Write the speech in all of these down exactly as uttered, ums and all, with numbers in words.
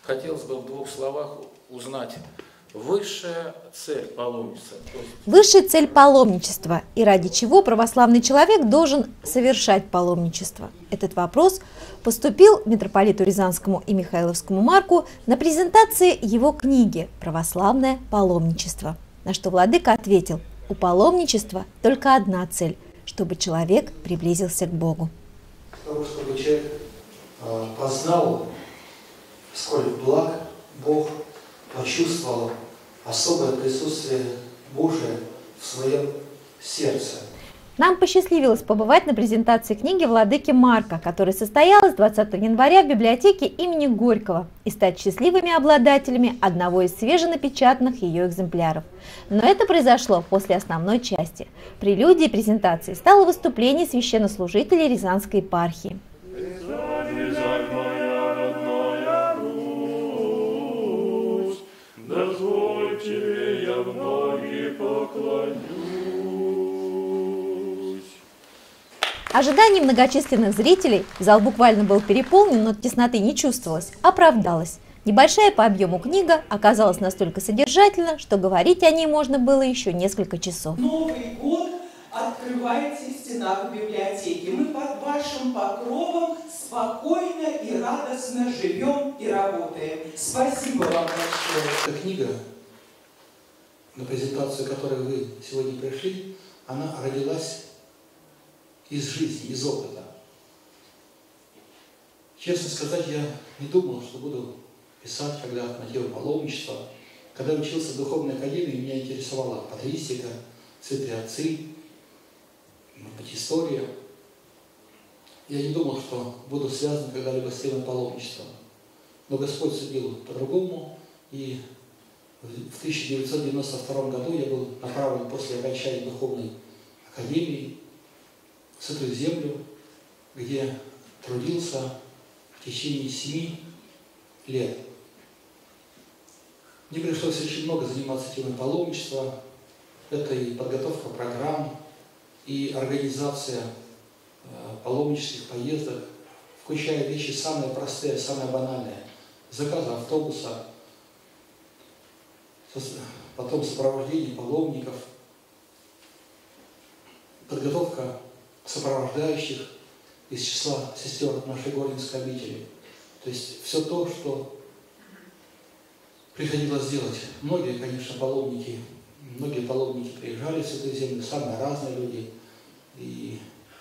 хотелось бы в двух словах узнать высшая цель паломничества. Высшая цель паломничества и ради чего православный человек должен совершать паломничество. Этот вопрос поступил митрополиту Рязанскому и Михайловскому Марку на презентации его книги «Православное паломничество», на что владыка ответил: у паломничества только одна цель – чтобы человек приблизился к Богу. Того, чтобы человек познал, сколь благ Бог, почувствовал особое присутствие Божие в своем сердце. Нам посчастливилось побывать на презентации книги владыки Марка, которая состоялась двадцатого января в библиотеке имени Горького, и стать счастливыми обладателями одного из свеженапечатанных ее экземпляров. Но это произошло после основной части. Прелюдией презентации стало выступление священнослужителей Рязанской епархии. Дозвольте, я в ноги поклонюсь. Ожидание многочисленных зрителей, зал буквально был переполнен, но тесноты не чувствовалось, оправдалось. Небольшая по объему книга оказалась настолько содержательна, что говорить о ней можно было еще несколько часов. Новый год открывается в стенах библиотеки. Мы под вашим покровом спокойно и радостно живем и работаем. Спасибо вам большое. Эта книга, на презентацию которой вы сегодня пришли, она родилась из жизни, из опыта. Честно сказать, я не думал, что буду писать когда-то на тему паломничества. Когда я учился в духовной академии, меня интересовала патристика, святые отцы, может быть, история. Я не думал, что буду связан когда-либо с темой паломничества. Но Господь судил по-другому, и в тысяча девятьсот девяносто втором году я был направлен после окончания духовной академии в Святую Землю, где трудился в течение семи лет. Мне пришлось очень много заниматься темой паломничества. Это и подготовка программ, и организация э, паломнических поездок, включая вещи самые простые, самые банальные. Заказ автобуса, потом сопровождение паломников, подготовка сопровождающих из числа сестер нашей Горинской обители. То есть все то, что приходилось делать. Многие, конечно, паломники, многие паломники приезжали в Святую Землю, самые разные люди. И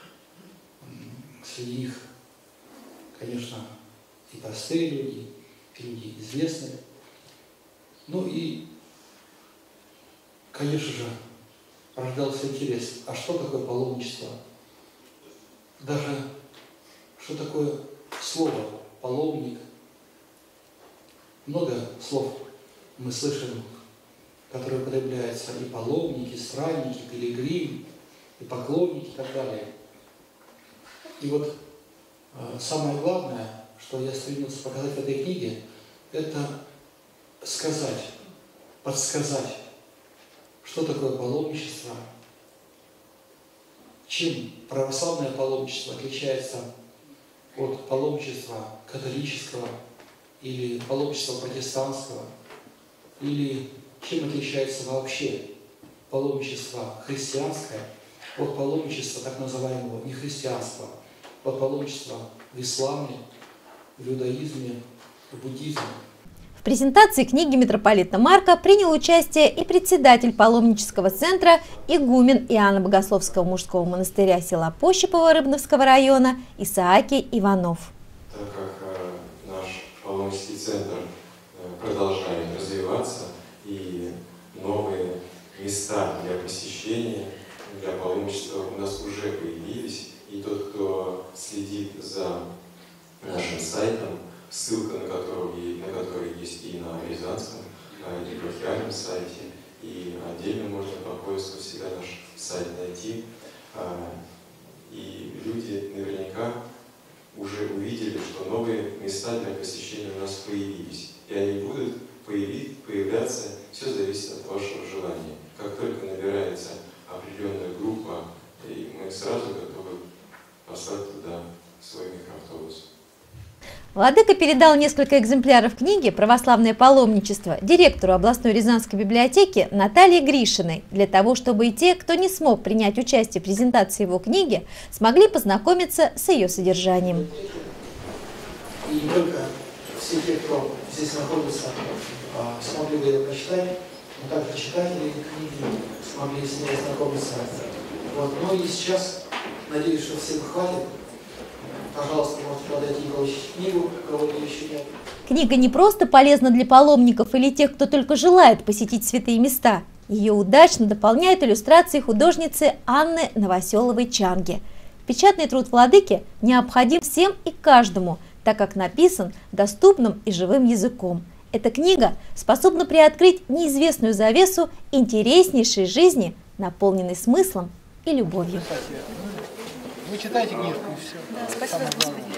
среди них, конечно, и простые люди, и люди известные. Ну и, конечно же, рождался интерес, а что такое паломничество? Даже что такое слово «паломник». Много слов мы слышим, которые употребляются: и паломники, и странники, и пилигрим, и поклонники, и так далее. И вот э, самое главное, что я стремился показать в этой книге, это сказать, подсказать, что такое паломничество, чем православное паломничество отличается от паломничества католического или паломничества протестантского, или чем отличается вообще паломничество христианское от паломничества так называемого нехристианства, от паломничества в исламе, в иудаизме, в буддизме. В презентации книги митрополита Марка принял участие и председатель паломнического центра, игумен Иоанна Богословского мужского монастыря села Пощепово Рыбновского района Исаакий Иванов. Так как э, наш паломнический центр э, продолжает развиваться, и новые места для посещения, для паломничества у нас уже появились, и тот, кто следит за нашим сайтом, ссылка на который, на который есть и на Рязанском епархиальном сайте, и отдельно можно по поиску всегда наш сайт найти. И люди наверняка уже увидели, что новые места для посещения у нас появились. И они будут появить, появляться, все зависит от вашего желания. Как только набирается определенная группа, и мы сразу готовы послать туда свой микроавтобус. Владыка передал несколько экземпляров книги «Православное паломничество» директору областной Рязанской библиотеки Наталье Гришиной, для того, чтобы и те, кто не смог принять участие в презентации его книги, смогли познакомиться с ее содержанием. И не только все те, кто здесь находится, смогли бы ее прочитать, но также читатели книги смогли с ней ознакомиться. Вот. Ну и сейчас, надеюсь, что всем хватит. Пожалуйста, можете подойти и получить книгу, кого-то еще нет. Книга не просто полезна для паломников или тех, кто только желает посетить святые места. Ее удачно дополняют иллюстрации художницы Анны Новоселовой-Чанги. Печатный труд владыки необходим всем и каждому, так как написан доступным и живым языком. Эта книга способна приоткрыть неизвестную завесу интереснейшей жизни, наполненной смыслом и любовью. Вы читаете книжку и все. Да, спасибо, Господи.